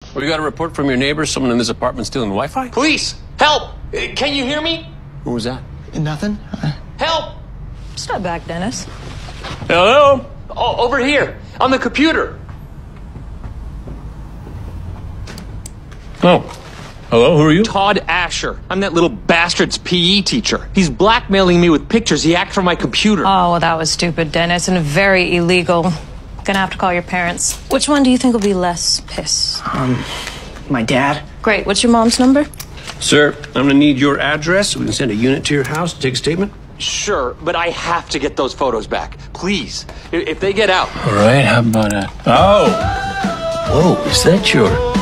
We got a report from your neighbor. Someone in this apartment stealing Wi-Fi. Police! Help! Can you hear me? Who was that? Nothing. Help! Step back, Dennis. Hello? Oh, over here, on the computer. Oh. Hello, who are you? Todd Asher. I'm that little bastard's PE teacher. He's blackmailing me with pictures he hacked from my computer. Oh, well, that was stupid, Dennis, and very illegal. Gonna have to call your parents. Which one do you think will be less pissed? My dad. Great. What's your mom's number? Sir, I'm gonna need your address so we can send a unit to your house to take a statement. Sure, but I have to get those photos back. Please. If they get out. All right, how about that? Oh! Whoa, is that your